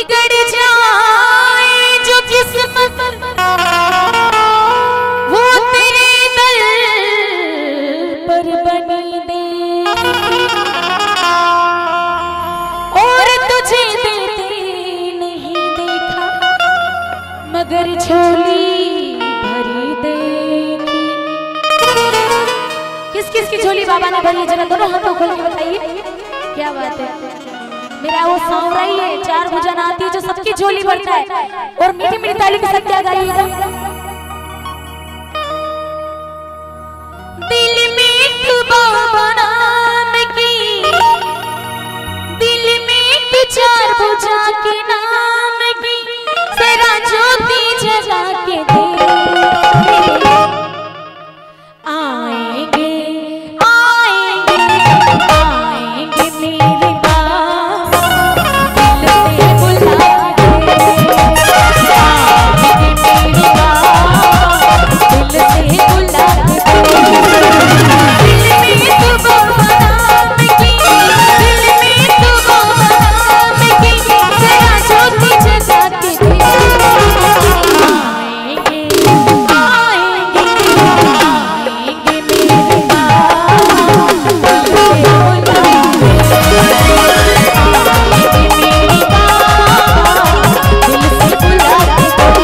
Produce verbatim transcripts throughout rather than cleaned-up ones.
बिगड़ जाए जो किस्मत वो तेरे दर पर बनी दे और तुझे देते नहीं देखा मगर झोली भरी देखी। किस किस की झोली बाबा ने भरी है जरा दोनों हाथों खोल के बताइए। क्या बात है, मेरा वो सांवरा ही है, चार भुजन आती है जो सबकी झोली भरता है। और मीठी मीठी ताली के साथ क्या गाइएगा। दिल में तू बाबा नाम की, दिल में तू चार भुजा के नाम की तेरा ज्योति जगा के दे आएंगे आएंगे आएंगे मेरे बाबा दिल से बुला के आएंगे मेरे बाबा दिल से बुला के दिल में तू बाबा नाम की, दिल में तू बाबा नाम की तेरा ज्योति जगा के दे आएंगे आएंगे आएंगे मेरे बाबा दिल से बुला के आएंगे मेरे बाबा दिल से बुला के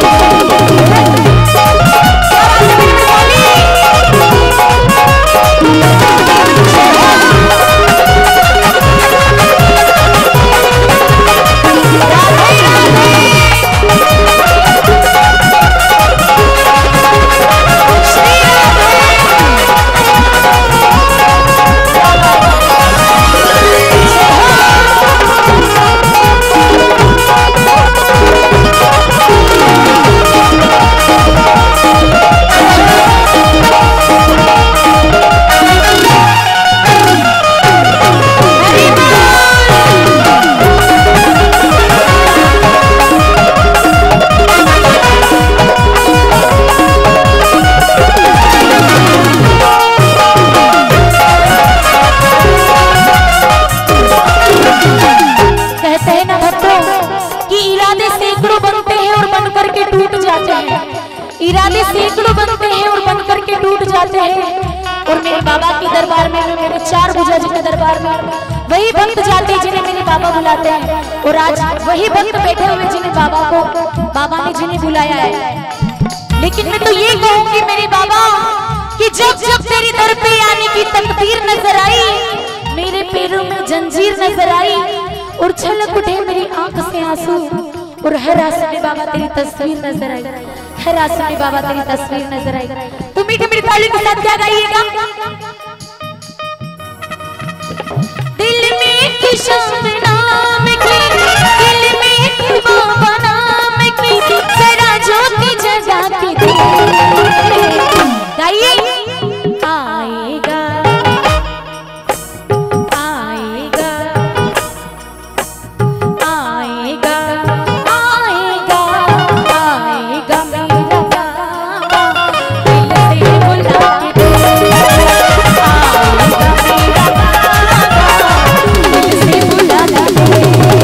इरादे सैकड़ों बनते हैं और बन करके टूट जाते हैं। और मेरे बाबा के दरबार में, मेरे चार भुजा जी के दरबार में वही भक्त जाते हैं जिन्हें मेरे बाबा बुलाते हैं। और आज वही भक्त बैठे हुए जिन्हें बाबा को बाबा ने जिन्हें बुलाया है। लेकिन मैं तो ये कहूंगी मेरे बाबा कि जब जब तेरी दर पे आने की तकदीर नजर आई, मेरे पैरों में जंजीर नजर आई और छलक उठे मेरी आंख से आंसू। और हर आंसू में बाबा तेरी तस्वीर नजर आई, हर आंसू में बाबा तेरी तस्वीर नजर आई। तो मीठी मीठी ताली के साथ क्या गाइएगा। दिल में किशोर नाम की, दिल में बाबा नाम की तेरा ज्योति जगा के दे गाइए। आएगा आएगा आएगा आएगा आएगा मेरा बाबा दिल से बुला के दे आएगा मेरा बाबा दिल से बुला के दे।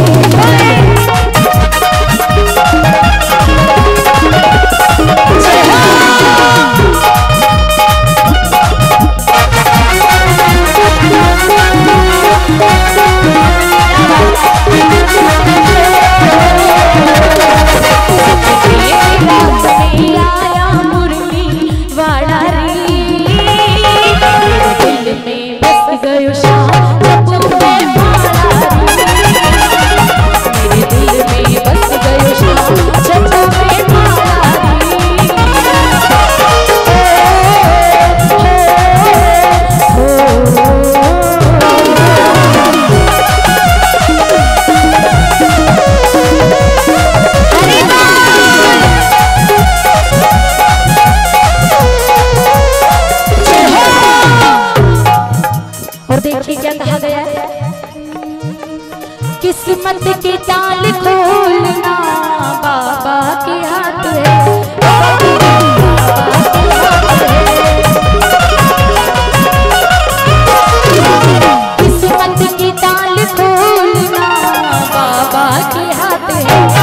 किस्मत के ताल खोलना बाबा के हाथ है, किस्मत के ताल खोलना बाबा के हाथ है।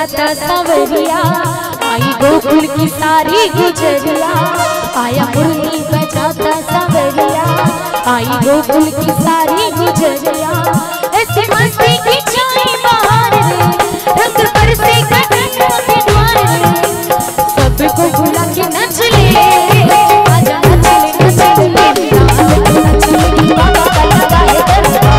बजाता सवरिया, आई गोकुल की सारी गुजरिया। आया मुरली बजाता सवरिया, आई गोकुल की सारी गुजरिया। ऐसी मस्ती की छाई बहार रे, रंग बरसे कदमों के द्वार रे, सबको बुला के नच ले, आजा नच ले नच ले, नच ले बाबा का लगा है दरबार।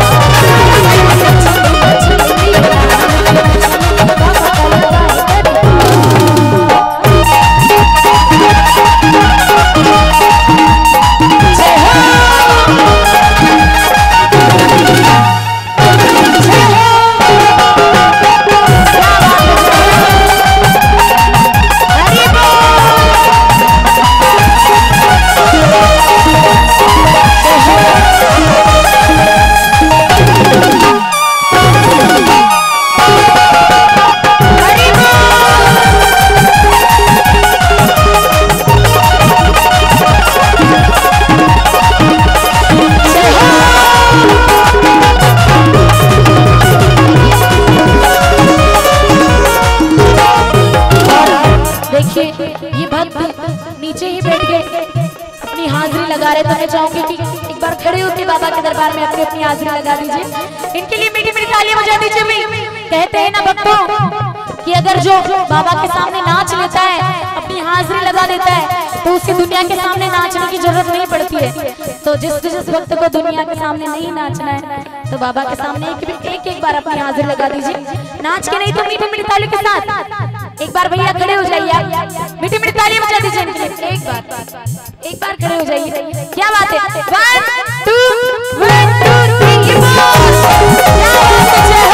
नीचे ही बैठ गए, अपनी हाजिरी लगा रहे। तो मैं चाहूंगी कि एक बार खड़े होकर बाबा के दरबार में अपनी अपनी हाजिरी लगा दीजिए। इनके लिए मीठी मीठी तालियां बजा दीजिए। भाई कहते हैं ना भक्तों कि अगर जो बाबा के सामने नाच लेता है, अपनी हाजिरी लगा देता है, तो उसे दुनिया के सामने नाचने की जरूरत नहीं पड़ती है। तो जिस जिस भक्त को दुनिया के सामने नहीं नाचना है, तो बाबा के सामने एक एक, एक बार अपनी हाजिरी लगा दीजिए। नाच के नहीं तो मीठी मीठी तालियों के साथ एक बार भैया खड़े हो जाइए, मीठी मीठी तालियां बजा दीजिए इनके लिए। एक बार एक बार खड़े हो जाइए। क्या बात है, one two one two three four, क्या बात है।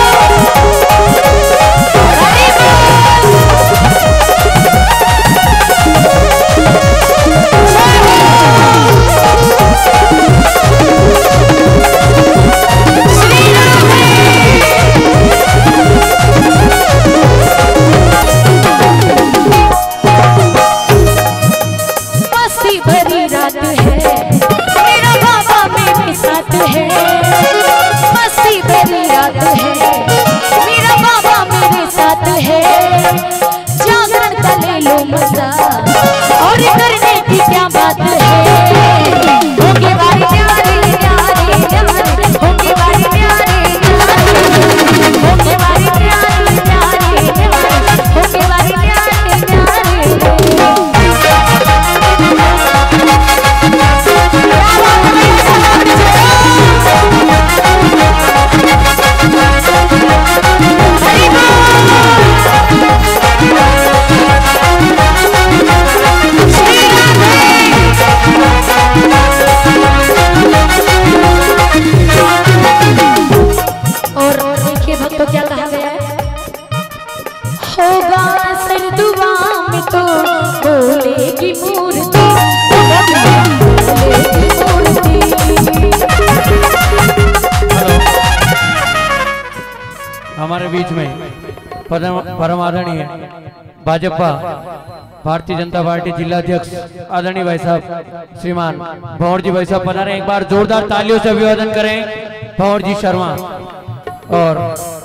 हमारे बीच में परम आदरणीय भाजपा भारतीय जनता पार्टी जिला अध्यक्ष आदरणीय भाई साहब श्रीमान भंवर जी भाई साहब पधारे। एक बार जोरदार तालियों से अभिवादन करें भंवर जी शर्मा। और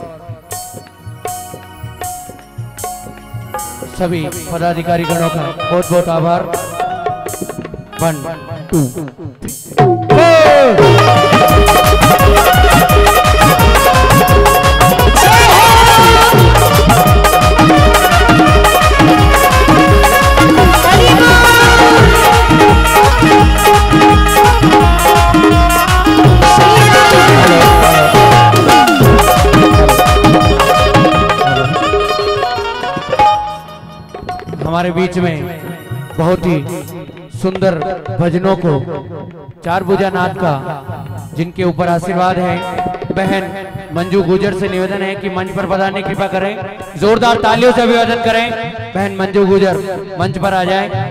सभी पदाधिकारी गणों का बहुत बहुत आभार। वन टू हमारे बीच में बहुत ही सुंदर भजनों को चार भुजा नाथ का जिनके ऊपर आशीर्वाद है, बहन मंजू गुजर से निवेदन है कि मंच पर पधारने की कृपा करें। जोरदार तालियों से अभिवादन करें। बहन मंजू गुजर मंच पर आ जाए।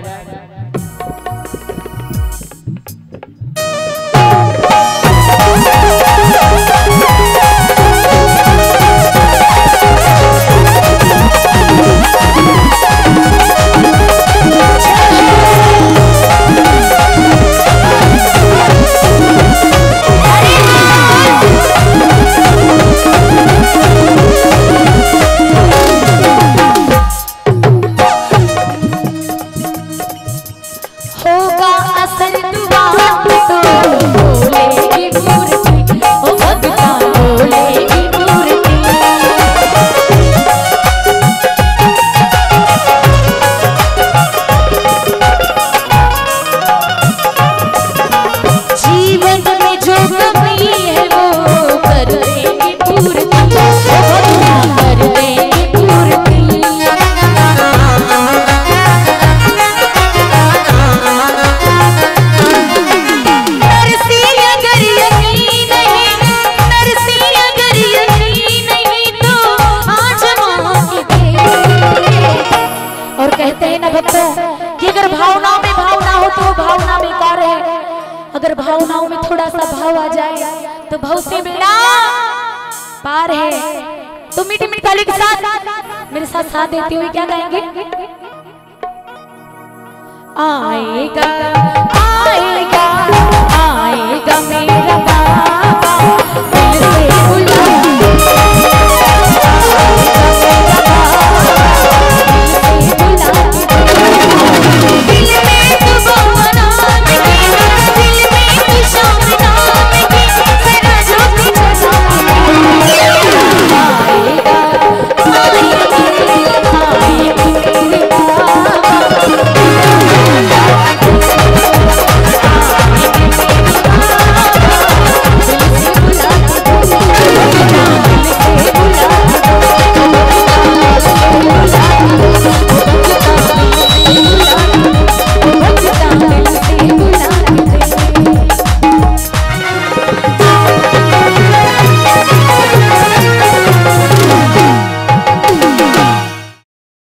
तो भव से बेड़ा पार है। तो मीठी मीठी ताली के साथ मेरे साथ साथ देते हुए क्या गाएंगे? आएगा आएगा